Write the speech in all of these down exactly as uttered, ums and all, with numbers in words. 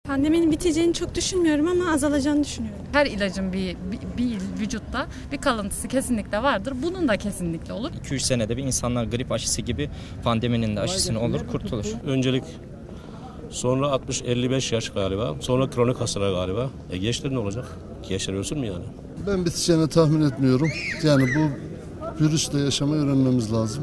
Pandeminin biteceğini çok düşünmüyorum ama azalacağını düşünüyorum. Her ilacın bir, bir, bir vücutta bir kalıntısı kesinlikle vardır. Bunun da kesinlikle olur. iki üç senede bir insanlar grip aşısı gibi pandeminin de aşısını olur, kurtulur. Öncelik sonra altmış elli beş yaş galiba. Sonra kronik hastalar galiba. E gençler ne olacak? Gençler ölsün mü yani? Ben biteceğini tahmin etmiyorum. Yani bu virüsle yaşamayı öğrenmemiz lazım.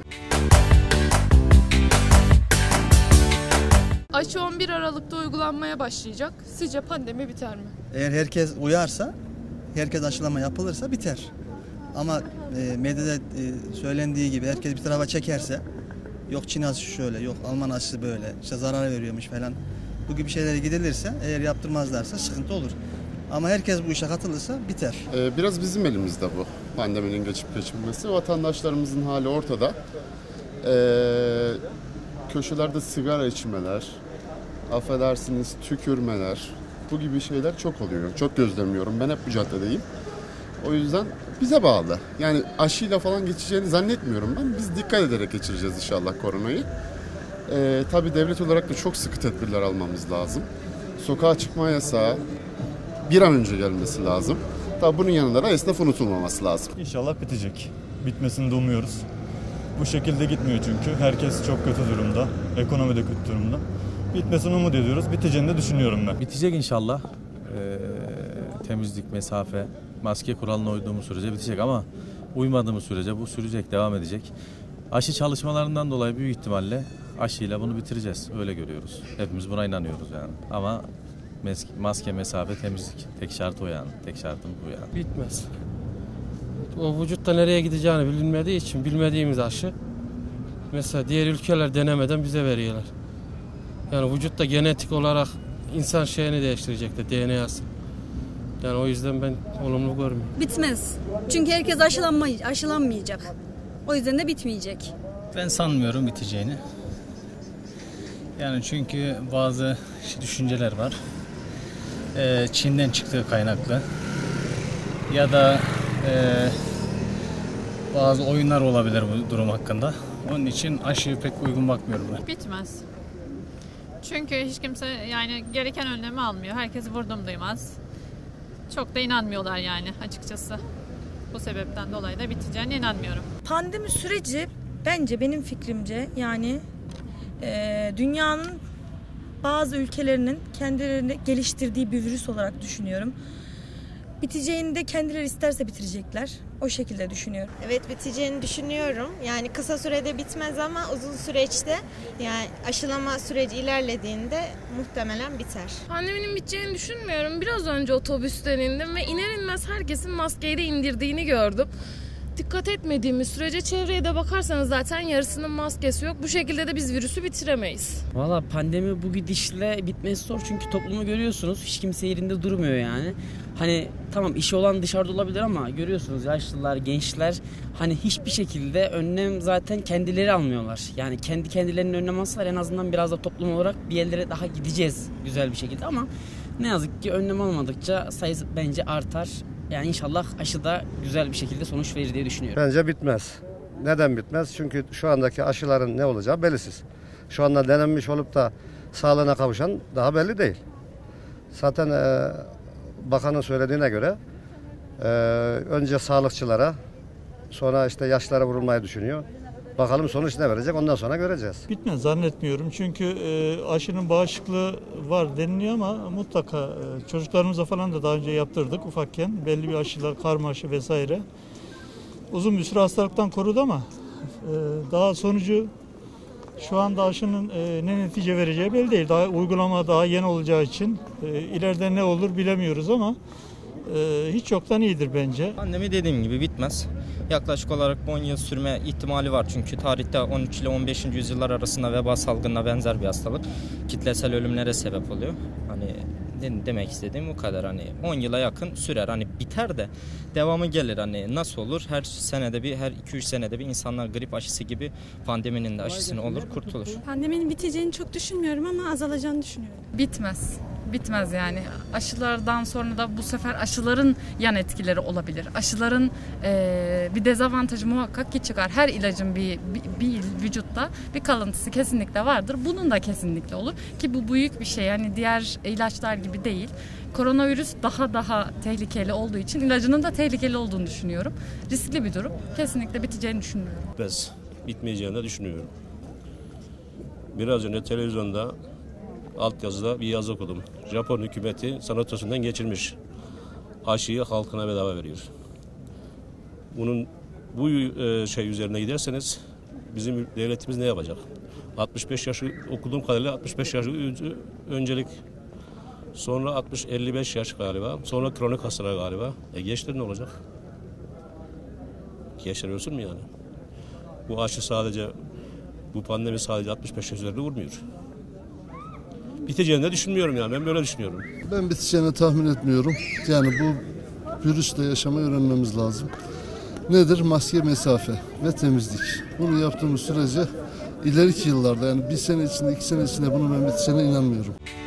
Aşı on bir Aralık'ta uygulanmaya başlayacak. Sizce pandemi biter mi? Eğer herkes uyarsa, herkes aşılama yapılırsa biter. Ama e, medyada e, söylendiği gibi herkes bir tarafa çekerse, yok Çin aşısı şöyle, yok Alman aşısı böyle, işte zarar veriyormuş falan. Bu gibi şeylere gidilirse, eğer yaptırmazlarsa sıkıntı olur. Ama herkes bu işe katılırsa biter. Ee, biraz bizim elimizde bu pandeminin geçip geçmemesi. Vatandaşlarımızın hali ortada. Ee, köşelerde sigara içmeler, affedersiniz tükürmeler, bu gibi şeyler çok oluyor. Çok gözlemliyorum. Ben hep bu caddedeyim. O yüzden bize bağlı. Yani aşıyla falan geçeceğini zannetmiyorum ben. Biz dikkat ederek geçireceğiz inşallah koronayı. Ee, tabii devlet olarak da çok sıkı tedbirler almamız lazım. Sokağa çıkma yasağı bir an önce gelmesi lazım. Tabii bunun yanında da esnaf unutulmaması lazım. İnşallah bitecek. Bitmesini de umuyoruz. Bu şekilde gitmiyor çünkü. Herkes çok kötü durumda. Ekonomi de kötü durumda. Bitmesini umut ediyoruz. Biteceğini de düşünüyorum ben. Bitecek inşallah. Ee, temizlik, mesafe, maske kuralına uyduğumuz sürece bitecek ama uymadığımız sürece bu sürecek, devam edecek. Aşı çalışmalarından dolayı büyük ihtimalle aşıyla bunu bitireceğiz. Öyle görüyoruz. Hepimiz buna inanıyoruz yani. Ama maske, mesafe, temizlik. Tek şart o yani. Tek şartımız bu yani. Bitmez. O vücutta nereye gideceğini bilinmediği için bilmediğimiz aşı mesela diğer ülkeler denemeden bize veriyorlar. Yani vücutta genetik olarak insan şeyini değiştirecekler, D N A'sı. Yani o yüzden ben olumlu görmüyorum. Bitmez. Çünkü herkes aşılanma, aşılanmayacak. O yüzden de bitmeyecek. Ben sanmıyorum biteceğini. Yani çünkü bazı düşünceler var. Ee, Çin'den çıktığı kaynaklı. Ya da e, bazı oyunlar olabilir bu durum hakkında. Onun için aşıyı pek uygun bakmıyorum ben. Bitmez. Çünkü hiç kimse yani gereken önlemi almıyor. Herkes vurdum duymaz. Çok da inanmıyorlar yani açıkçası. Bu sebepten dolayı da biteceğine inanmıyorum. Pandemi süreci bence benim fikrimce yani e, dünyanın bazı ülkelerinin kendilerini geliştirdiği bir virüs olarak düşünüyorum. Biteceğini de kendileri isterse bitirecekler. O şekilde düşünüyorum. Evet, biteceğini düşünüyorum. Yani kısa sürede bitmez ama uzun süreçte yani aşılama süreci ilerlediğinde muhtemelen biter. Pandeminin biteceğini düşünmüyorum. Biraz önce otobüsten indim ve iner inmez herkesin maskeyi de indirdiğini gördüm. Dikkat etmediğimiz sürece çevreye de bakarsanız zaten yarısının maskesi yok. Bu şekilde de biz virüsü bitiremeyiz. Valla pandemi bu gidişle bitmesi zor çünkü toplumu görüyorsunuz. Hiç kimse yerinde durmuyor yani. Hani tamam işi olan dışarıda olabilir ama görüyorsunuz yaşlılar, gençler hani hiçbir şekilde önlem zaten kendileri almıyorlar. Yani kendi kendilerinin önlem alsalar en azından biraz da toplum olarak bir yerlere daha gideceğiz güzel bir şekilde ama ne yazık ki önlem almadıkça sayısı bence artar. Yani inşallah aşı da güzel bir şekilde sonuç verir diye düşünüyorum. Bence bitmez. Neden bitmez? Çünkü şu andaki aşıların ne olacağı belirsiz. Şu anda denenmiş olup da sağlığına kavuşan daha belli değil. Zaten e, bakanın söylediğine göre e, önce sağlıkçılara sonra işte yaşlara vurulmayı düşünüyor. Bakalım sonuç ne verecek ondan sonra göreceğiz. Bitmez zannetmiyorum çünkü e, aşının bağışıklığı var deniliyor ama mutlaka e, çocuklarımıza falan da daha önce yaptırdık ufakken. Belli bir aşılar, karma aşı vesaire. Uzun bir süre hastalıktan korudu ama e, daha sonucu şu anda aşının e, ne netice vereceği belli değil. Daha uygulama daha yeni olacağı için e, ileride ne olur bilemiyoruz ama e, hiç yoktan iyidir bence. Pandemi dediğim gibi bitmez. Yaklaşık olarak on yıl sürme ihtimali var çünkü tarihte on üç ile on beşinci yüzyıllar arasında veba salgınına benzer bir hastalık kitlesel ölümlere sebep oluyor. Hani demek istediğim bu kadar, hani on yıla yakın sürer, hani biter de devamı gelir, hani nasıl olur, her senede bir, her iki üç senede bir insanlar grip aşısı gibi pandeminin de aşısını olur, kurtulur. Pandeminin biteceğini çok düşünmüyorum ama azalacağını düşünüyorum. Bitmez. bitmez yani. Aşılardan sonra da bu sefer aşıların yan etkileri olabilir. Aşıların e, bir dezavantajı muhakkak ki çıkar. Her ilacın bir, bir, bir vücutta bir kalıntısı kesinlikle vardır. Bunun da kesinlikle olur ki bu büyük bir şey. Yani diğer ilaçlar gibi değil. Koronavirüs daha daha tehlikeli olduğu için ilacının da tehlikeli olduğunu düşünüyorum. Riskli bir durum. Kesinlikle biteceğini düşünmüyorum. Bitmez. Bitmeyeceğini de düşünüyorum. Biraz önce televizyonda altyazıda bir yazı okudum. Japon hükümeti sanatosundan geçirmiş. Aşıyı halkına bedava veriyor. Bunun bu e, şey üzerine giderseniz bizim devletimiz ne yapacak? altmış beş yaşı okuduğum kadarıyla altmış beş yaşı öncelik. Sonra altmış elli beş yaş galiba. Sonra kronik hastalar galiba. E gençler ne olacak? Gençler ölsün mü yani? Bu aşı sadece, bu pandemi sadece altmış beş yaş üzerinde vurmuyor. Biteceğini de düşünmüyorum yani. Ben böyle düşünüyorum. Ben biteceğini tahmin etmiyorum. Yani bu virüsle yaşamayı öğrenmemiz lazım. Nedir? Maske, mesafe ve temizlik. Bunu yaptığımız sürece ileriki yıllarda, yani bir sene içinde, iki sene içinde bunun ben biteceğine inanmıyorum.